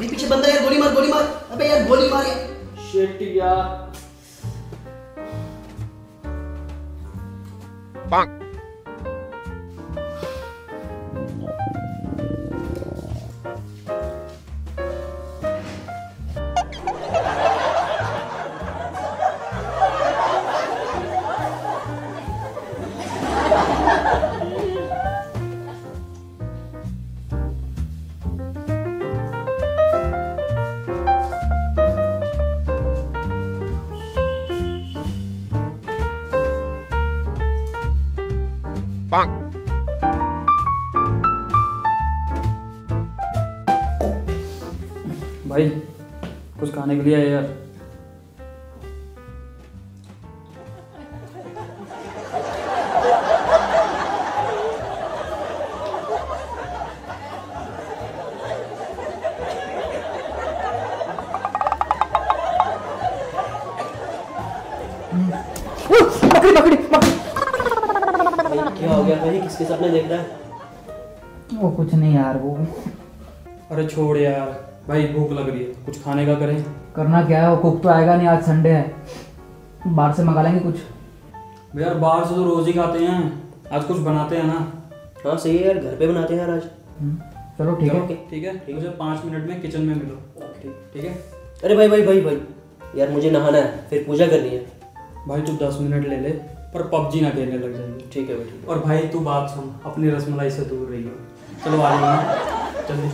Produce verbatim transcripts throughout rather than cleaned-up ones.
भाई पीछे बंदा यार, गोली मार गोली मार। अबे यार गोली मार यार। शिट यार। भाई कुछ खाने के लिए है यार। पकड़ी पकड़ी पकड़ी। क्या हो गया भाई, किसके सपने देख रहा है? वो कुछ नहीं यार वो। अरे छोड़ यार भाई, भूख लग रही है, कुछ खाने का करें। करना क्या है, वो कुक तो आएगा नहीं, आज संडे है, बाहर से मंगा लेंगे कुछ। यार बाहर से तो रोज ही खाते हैं, आज कुछ बनाते हैं ना। हाँ सही है यार, घर पे बनाते हैं यार आज। चलो ठीक है ठीक है, मुझे पाँच मिनट में किचन में मिलो। ठीक है। अरे भाई भाई भाई भाई यार, मुझे नहाना है, फिर पूजा करनी है। भाई तू दस मिनट ले ले, पर पबजी ना खेलने लग जाएगी। ठीक है भाई। और भाई तू बात सुन, अपनी रसमलाई से दूर रही हो। चलो आ जाओ जल्दी।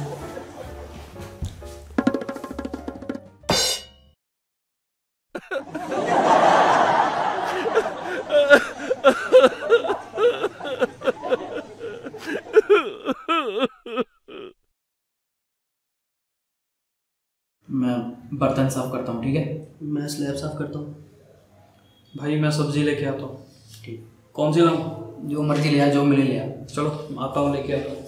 मैं बर्तन साफ करता हूँ। ठीक है, मैं स्लैब साफ करता हूँ। भाई मैं सब्जी लेके आता हूँ। ठीक। कौन सी लाऊं? जो मर्जी ले आ, जो मिले ले आ। चलो आता हूँ, लेके आता हूँ।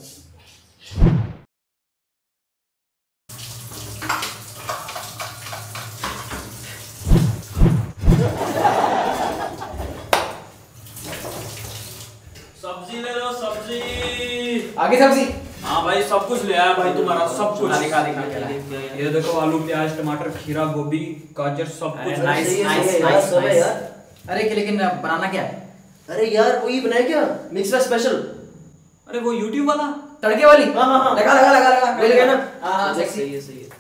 सब्जी ले लो, सब्जी। आगे सब्जी। हाँ भाई सब कुछ ले आया भाई, तुम्हारा सब कुछ। दिखा दिखा दिखा। ये देखो, आलू प्याज टमाटर खीरा गोभी गाजर सब कुछ। Nice nice nice nice. अरे कि लेकिन बनाना क्या है? अरे यार वही बनाया क्या, मिक्स वेज स्पेशल। अरे वो यूट्यूब वाला तड़के वाली। हाँ हाँ हाँ, लगा लगा लगा लगा मिल गया ना। हाँ हाँ सही है सही है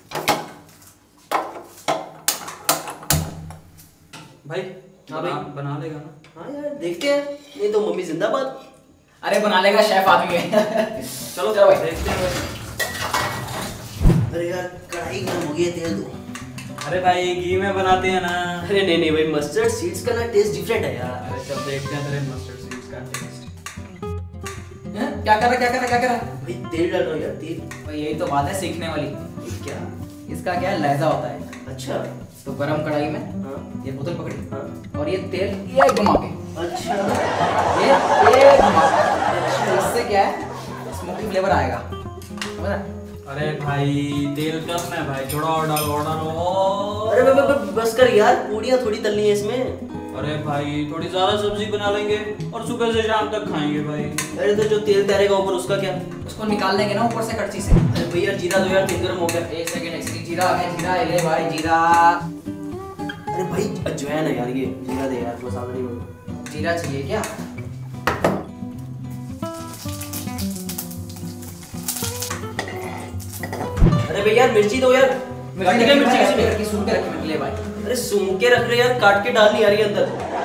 भाई। हाँ बना, भाई। बना लेगा ना? हाँ यार देखते हैं, नहीं तो मम्मी जिंदाबाद। अरे बना लेगा, शेफ आदमी है। चलो चलो भाई देखते हैं। अरे यार कढ़ाई गर्म हो गई है, तेल दो। अरे भाई घी में बनाते हैं ना। अरे नहीं नहीं भाई, मस्टर्ड सीड्स का ना टेस्ट डिफरेंट है यार। अरे चल देखते हैं तेरे मस्टर्ड सीड्स का टेस्ट। क्या कर रहा क्या कर रहा क्या कर रहा? भाई तेल डाल रहा हूँ यार, तेल। भाई यही तो बात है सीखने वाली। क्या? इसका क्या है, लहजा होता है। अच्छा। तो गरम कढ़ाई में हाँ ये बोतल पकड़ी। हाँ। और ये तेल ये घुमा के। अच्छा। ये ये घुमा के। इससे क्या है, स्मोकी फ्लेवर आएगा। समझ रहा है? अरे भाई तेल कम है भाई, थोड़ा और डालो और डालो। अरे बस बस बस कर यार, पूड़ियाँ थोड़ी तलनी है इसमें। अरे भाई थोड़ी ज्यादा सब्जी बना लेंगे और सुबह से शाम तक खाएंगे भाई। अरे तो जो तेल तैरेगा ऊपर उसका क्या? उसको निकाल लेंगे ना ऊपर से कड़ची से। अरे भैया जीरा दो यार, तेल गर्म हो गया। एक सेकंड एक सेकंड। जीरा आ गया, जीरा ले भाई जीरा। अरे भाई अजवाइन है यार, ये जीरा दे यार, मसाला नहीं होगा। जीरा चाहिए क्या? अरे भैया मिर्ची दो यार। काट के मिर्ची कैसे मिर्ची रखी, सूख के रखी मिर्ची ले भाई। अरे सूख के रख रहे यार, काट के डाल नहीं आ रही अंदर।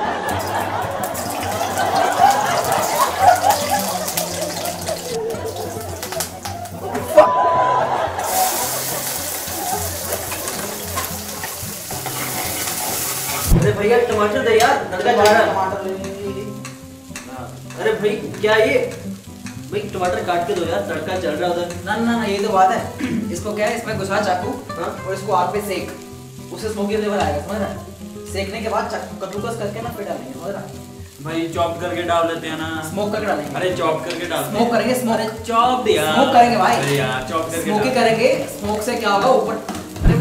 अरे भैया टमाटर दे यार, तड़का चल रहा है। टमाटर ले। अरे भाई क्या ये, भाई टमाटर काट के दो यार, तड़का चल रहा है उधर। ना ना ना, ये तो बात है। इसको क्या है, इसमें घुसा चाकू। हाँ। और इसको आग पे सेक, उससे स्मोकी फ्लेवर आएगा। समझ रहा है? सेकने के बाद कद्दूकस करके ना फिर डालेंगे। समझ रहा है? भाई चॉप करके डाल देते हैं ना। स्मोक करके डालेंगे। अरे चॉप करके डाल स्मोक करेंगे, स्मोक चॉप दे यार। स्मोक करेंगे भाई। अरे यार चॉप करके स्मोकी डाल। करेंगे। स्मोक से क्या होगा ऊपर। अरे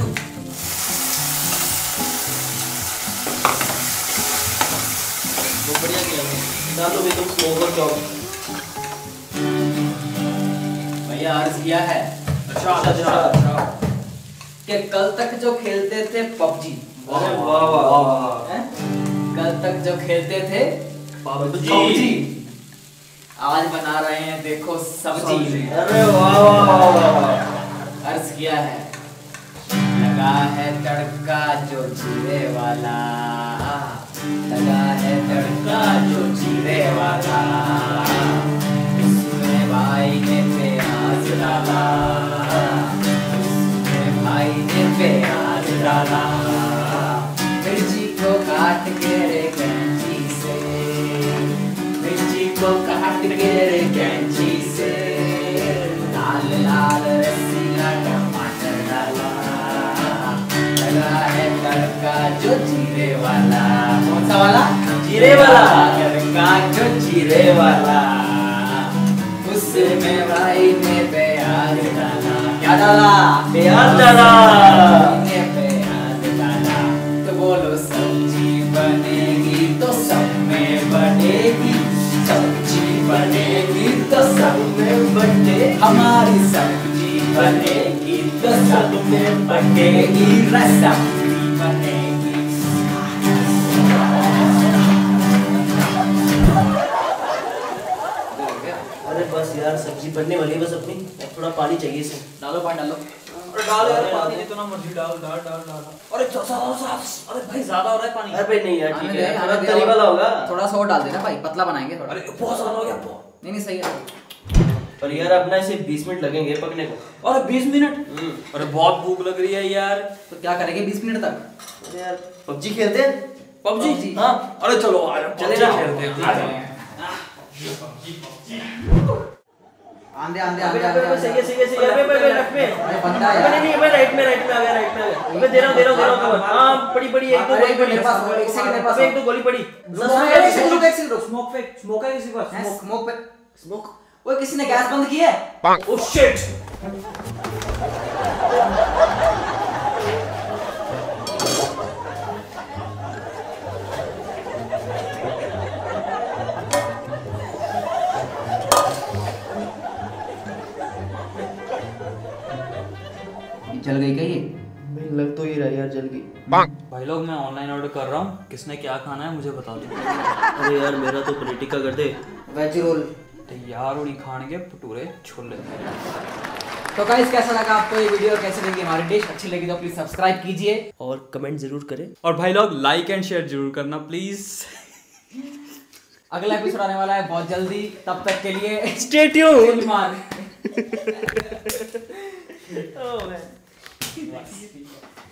वो बढ़िया किया है। डालो भी तुम स्मोक और चॉप। भैया अर्ज किया है। अच्छा अच्छा अच्छा। कि कल तक जो खेलते थे पबजी, अरे वाह वाह वाह, कल तक जो खेलते थे पबजी, आज बना रहे हैं देखो सब्जी। अरे वाह वाह वाह। अर्ज किया है लगा है तड़का जो जीरे वाला, लगा है तड़का जो जीरे वाला, उसमें भाई ने प्याज डाला, उसमें भाई ने प्याज डाला, मिर्ची को काट के रे कैंची से, मिर्ची को काट के रे कैंची से, लाल लाल रसीला टमाटर डाला, लगा है तड़का जो जीरे वाला। कौन सा वाला? जीरे वाला। तड़का जो जीरे वाला, उसमें भाई ने प्याज डाला। क्या डाला? प्याज डाला। ने प्याज डाला तो बोलो सब्जी बनेगी तो सब में बनेगी, सब्जी बनेगी तो सब में बने, हमारी सब्जी बनेगी तो सब में बनेगी, रसमली बनेगी। अरे बस यार सब्जी बनने वाली है बस अपनी, थोड़ा पानी चाहिए इसे। डालो पानी डालो। अरे डाल यार पानी, जितना मर्जी डाल डाल डाल डाल। अरे अरे भाई ज्यादा हो रहा है पानी। अरे भाई नहीं यार आने ठीक दे, है, आने थोड़ा दे, तरी वाला होगा। थोड़ा सा और डाल देना भाई, पतला बनाएंगे थोड़ा। अरे बहुत ज्यादा हो गया बहुत। नहीं नहीं सही है। पर यार अपना इसे बीस मिनट लगेंगे पकने को। अरे बीस मिनट? अरे बहुत भूख लग रही है यार। तो क्या करेंगे बीस मिनट तक? अरे यार पबजी खेलते हैं। पबजी? हाँ अरे चलो आ जाओ, चले चलेगा ना। खेलते हैं। आ जाओ। आंधे आंधे अबे आंधे अबे सही है सही है सही है। अबे अबे लेफ्ट में। अरे बंदा अबे यार। नहीं नहीं अबे राइट में राइट में आ गया राइट में आ गया। अबे दे रहा हूं दे रहा हूं दे रहा हूं। हां पड़ी पड़ी एक दो अरे गोली एक मिनट पड़ी। मेरे पास, एक सेकंड मेरे पास। अबे एक दो गोली पड़ी। एक सेकंड रुक, एक सेकंड रुक। स्मोक फेक, स्मोक है किसी के पास? स्मोक स्मोक पे स्मोक। ओए किसी ने गैस बंद की है? Oh shit. जल गई क्या ये? भाई लग तो ही रहा है यार जल गई। भाई लोग मैं ऑनलाइन ऑर्डर कर रहा हूँ, किसने क्या खाना है मुझे बता दो। अरे यार मेरा तो पनीर का कर दे। वेज रोल तैयार उड़ी खाने भटूरे छोले। तो गाइस कैसा लगा आपको ये वीडियो, कैसी लगी हमारी डिश? अच्छी लगी तो प्लीज सब्सक्राइब कीजिए और कमेंट जरूर करें। और भाई लोग लाइक एंड शेयर जरूर करना प्लीज। अगला एपिसोड आने वाला है बहुत जल्दी, तब तक के लिए स्टे ट्यून्ड। चिल मार। Oh man.